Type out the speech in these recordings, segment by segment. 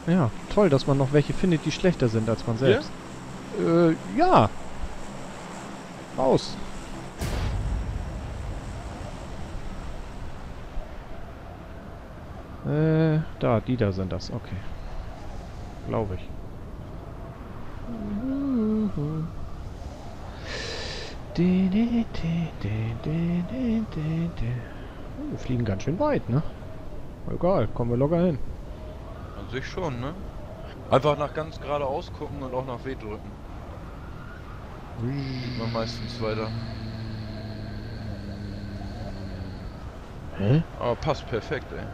Ja, toll, dass man noch welche findet, die schlechter sind als man Hier? selbst. Ja. Raus. Da, die da sind das. Okay. Glaube ich. Oh, wir fliegen ganz schön weit, ne? Egal, kommen wir locker hin. An sich schon, ne? Einfach nach ganz geradeaus gucken und auch nach W drücken. Sieht man meistens weiter. Hä? Aber passt perfekt, ey.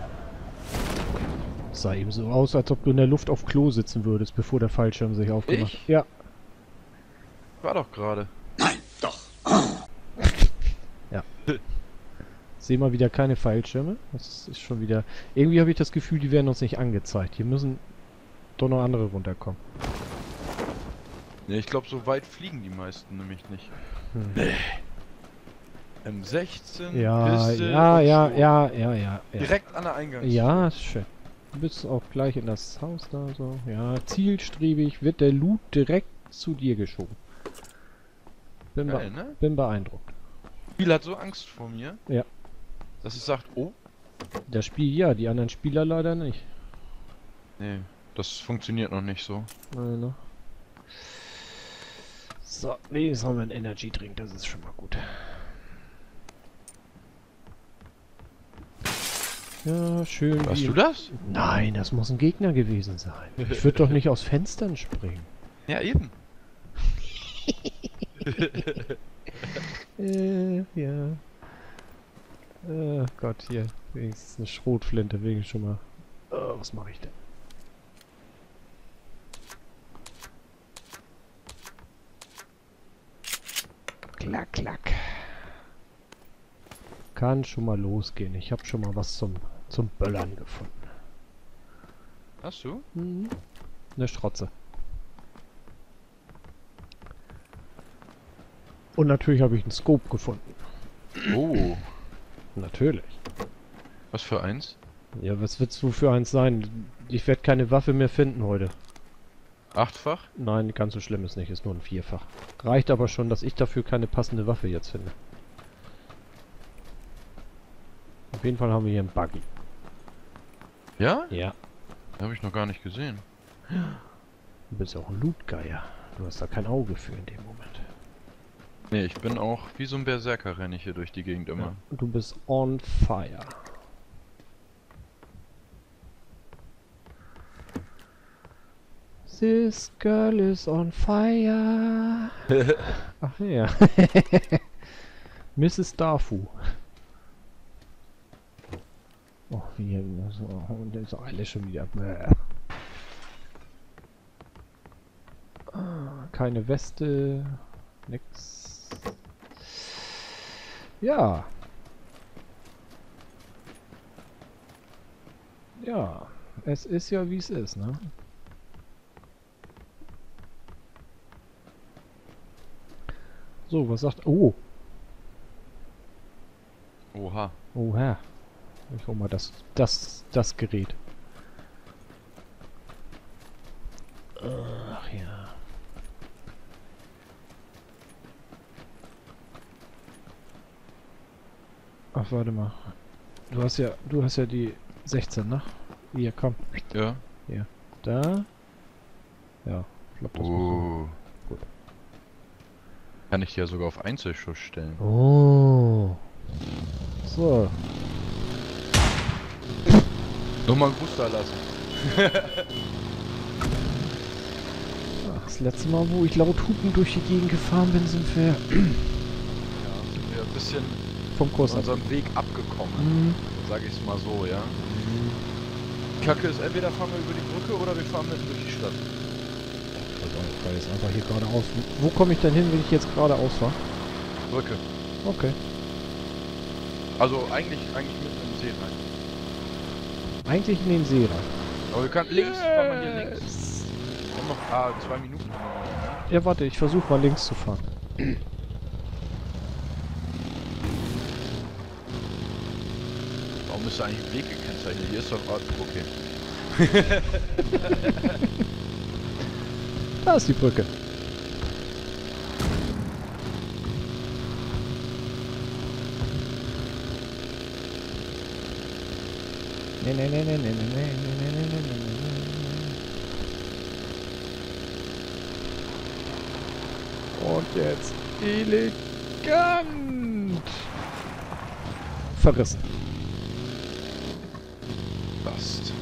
Sah eben so aus, als ob du in der Luft auf Klo sitzen würdest, bevor der Fallschirm sich aufgemacht hat. Ich? Ja. War doch gerade. Ja. Sehe mal wieder keine Fallschirme. Das ist schon wieder... Irgendwie habe ich das Gefühl, die werden uns nicht angezeigt. Hier müssen doch noch andere runterkommen. Ne, ich glaube, so weit fliegen die meisten nämlich nicht. M16, Ja, Piste ja, und ja, Sturm. ja. Direkt an der Eingangstür. Ja, ist schön. Du bist auch gleich in das Haus da, so. Ja, zielstrebig wird der Loot direkt zu dir geschoben. Geil, ne? Bin beeindruckt. Das Spiel hat so Angst vor mir, Ja. dass es sagt, oh, Das Spiel ja, die anderen Spieler leider nicht. nee, das funktioniert noch nicht so. Nein, ne? So, wenigstens haben wir einen Energy Drink, das ist schon mal gut. Ja, schön. Warst du das? Nein, das muss ein Gegner gewesen sein. Ich würde doch nicht aus Fenstern springen. Ja, eben. Ja. Gott, hier. Wenigstens eine Schrotflinte, wegen schon mal. Was mache ich denn? Klack, klack. Kann schon mal losgehen. Ich habe schon mal was zum Böllern gefunden. Hast du? Eine Strotze. Und natürlich habe ich einen Scope gefunden. Oh, Natürlich. was für eins? Ja, was willst du für eins sein? Ich werde keine Waffe mehr finden heute. 8-fach? Nein, ganz so schlimm ist nicht. Ist nur ein 4-fach. Reicht aber schon, dass ich dafür keine passende Waffe jetzt finde. Auf jeden Fall haben wir hier einen Buggy. Ja? Ja. Habe ich noch gar nicht gesehen. Du bist ja auch ein Lootgeier. Du hast da kein Auge für in dem Moment. Nee, ich bin auch wie so ein Berserker, renne ich hier durch die Gegend immer. Ja. Du bist on fire. This girl is on fire. Ach ja. Mrs. Darfu. Oh, wie so, und jetzt auch alle schon wieder. Keine Weste. Nix. Ja. Ja. Es ist ja wie es ist, ne? So, was sagt... Oh! Oha. Oha. Ich hol mal das Gerät. Ach ja. Ach, warte mal. Du hast ja die 16, ne? Hier, komm. Ja. Hier. Da. Ja, ich glaube, das muss so. Gut. Kann ich ja sogar auf Einzelschuss stellen. Oh. So. Nochmal einen Gruß da lassen. Ach, das letzte Mal, wo ich laut hupen durch die Gegend gefahren bin, sind wir Ja, sind wir ein bisschen vom Kurs von ab. unserem Weg abgekommen. Mhm. Sag ich es mal so, ja. Kacke ist, entweder fahren wir über die Brücke oder wir fahren mitten durch die Stadt. Ich fahre jetzt einfach hier geradeaus. Wo komme ich denn hin, wenn ich jetzt geradeaus fahre? Brücke. Okay. Also eigentlich mitten im See rein. Eigentlich in den See rein. Aber wir können links, fahren wir hier links. Wir haben noch 2 Minuten. Haben wir noch, ne? Ja, warte, ich versuche mal links zu fahren. Warum ist da eigentlich ein Weg gekennzeichnet? Hier ist doch ein Ort. Okay. Da ist die Brücke. Nee, nee, nee, nee, nee, nee, nee, nee, nee, nee, nee. Und jetzt elegant verrissen. Passt.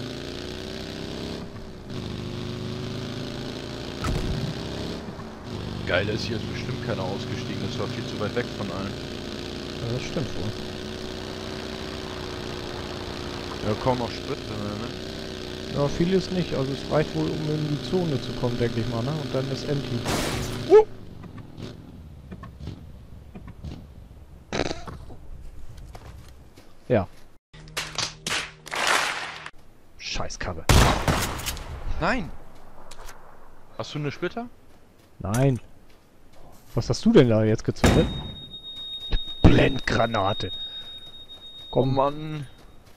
Geil ist, hier ist bestimmt keiner ausgestiegen, das war viel zu weit weg von allen. Ja, das stimmt wohl. Ja, kaum noch Sprit drin, ne? Ja, vieles nicht. Also es reicht wohl, um in die Zone zu kommen, denke ich mal, ne? Und dann ist empty. Ja. Scheißkarre. Nein! Hast du eine Splitter? Nein. Was hast du denn da jetzt gezündet? Blendgranate. Oh Komm, Mann!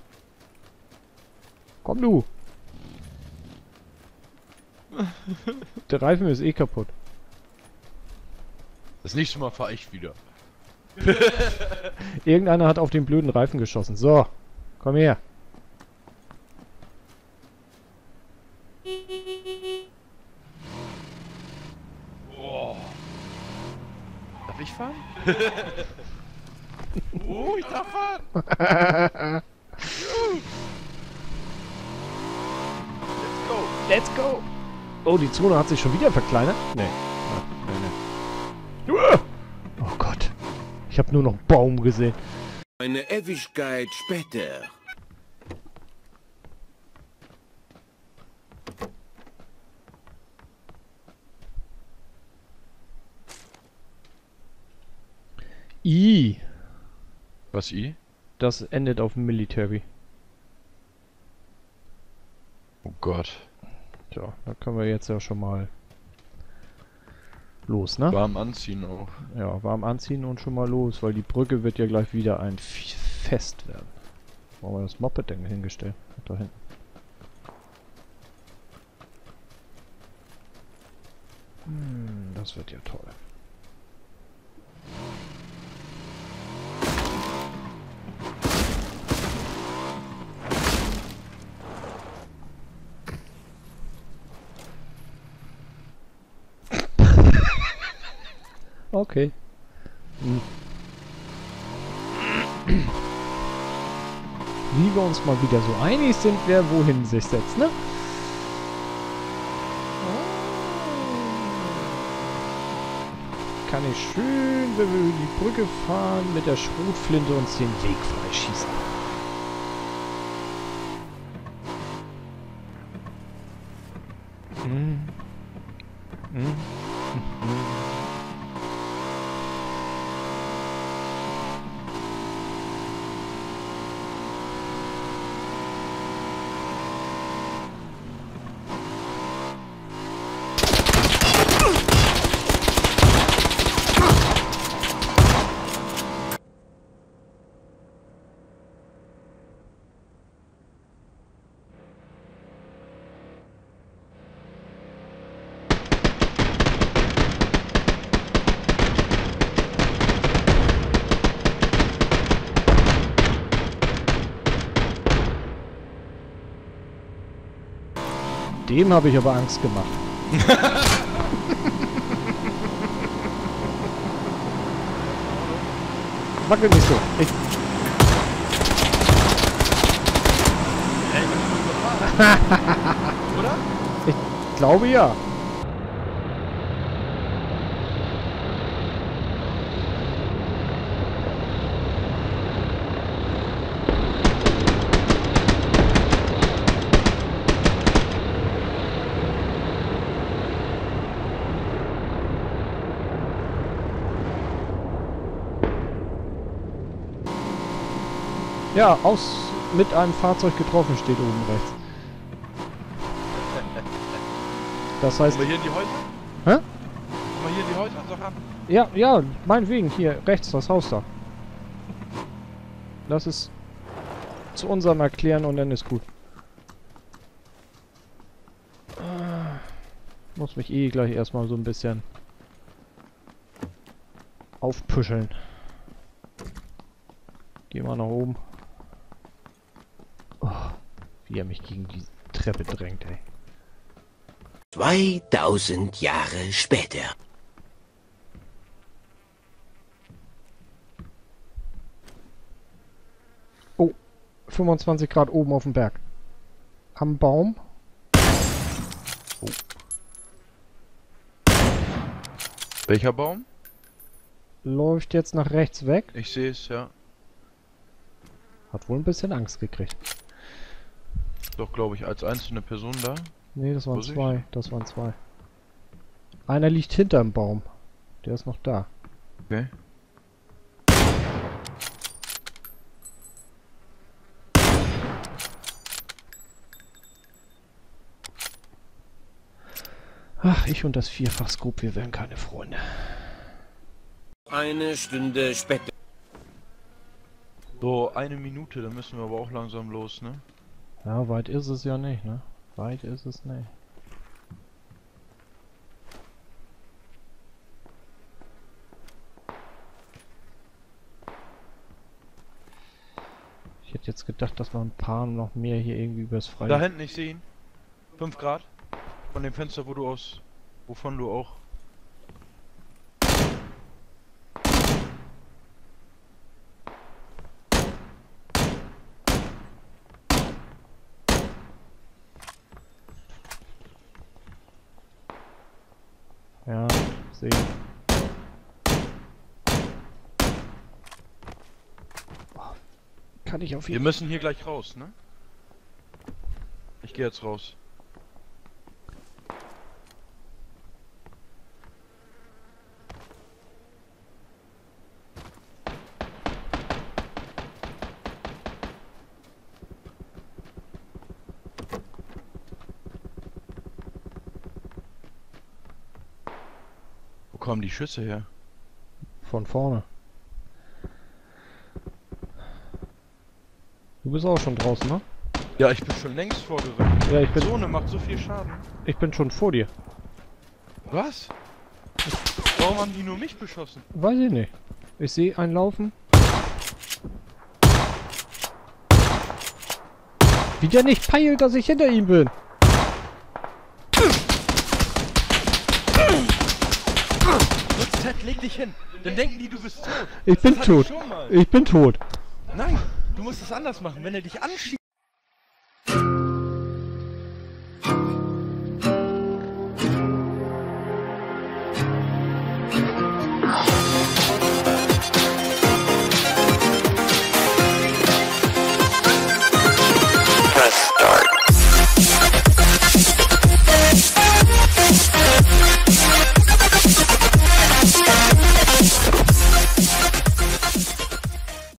komm du. Der Reifen ist eh kaputt. Das nächste Mal fahre ich wieder. Irgendeiner hat auf den blöden Reifen geschossen. So, komm her. Oh. Darf ich fahren? Oh, ich darf fahren! Let's go! Let's go. Oh, die Zone hat sich schon wieder verkleinert? Nee. Ah, nee, nee. Oh Gott. Ich habe nur noch Baum gesehen. Eine Ewigkeit später. Was I? Das endet auf Military. Oh Gott. Tja, da können wir jetzt ja schon mal los, ne? Warm anziehen auch. Ja, warm anziehen und schon mal los, weil die Brücke wird ja gleich wieder ein Fest werden. Wo haben wir das Moped denn hingestellt? Da hinten. Das wird ja toll. Okay. Wie wir uns mal wieder so einig sind, wer wohin sich setzt, ne? Kann ich schön, wenn wir über die Brücke fahren, mit der Schrotflinte uns den Weg freischießen. Dem habe ich aber Angst gemacht. Wackel nicht so. Oder? Ich glaube ja. Ja, mit einem Fahrzeug getroffen steht oben rechts. Das heißt... Kommen wir hier in die Häuser? Hä? Kommen wir hier in die Häuser? Sag an. Ja, ja, meinetwegen, hier rechts, das Haus da. Lass es zu unserem erklären und dann ist gut. Muss mich eh gleich erstmal so ein bisschen aufpüscheln. Geh mal nach oben. Oh, wie er mich gegen die Treppe drängt, ey. 2000 Jahre später. Oh, 25 Grad oben auf dem Berg. Am Baum. Oh. Welcher Baum? Läuft jetzt nach rechts weg. Ich sehe es, ja. Hat wohl ein bisschen Angst gekriegt. Doch, glaube ich, als einzelne Person da. Nee, das waren Vorsicht. zwei. Das waren zwei. Einer liegt hinterm Baum. Der ist noch da. Okay. Ach, ich und das Vierfachscope, wir werden keine Freunde. Eine Stunde später. So, 1 Minute, dann müssen wir aber auch langsam los, ne? Ja, weit ist es ja nicht, ne? Weit ist es nicht. Ich hätte jetzt gedacht, dass wir ein paar noch mehr hier irgendwie übers Freie... Da hinten, ich sehe ihn. 5 Grad. Von dem Fenster, wo du aus... Wovon du auch... Ja, sehe. Kann ich auf Wir jeden müssen hier gleich raus, ne? Ich gehe jetzt raus. Wo kommen die Schüsse her? von vorne. Du bist auch schon draußen, ne? Ja, ich bin schon längst vorgerückt. Ja, ich bin, Zone macht so viel Schaden. ich bin schon vor dir. Was? Warum haben die nur mich beschossen? Weiß ich nicht. Ich sehe einen laufen. Wie der nicht peilt, dass ich hinter ihm bin. Ted, leg dich hin. Dann denken die, du bist tot. Ich bin Das hatte ich tot. schon mal. Ich bin tot. Nein, du musst es anders machen. Wenn er dich anschießt,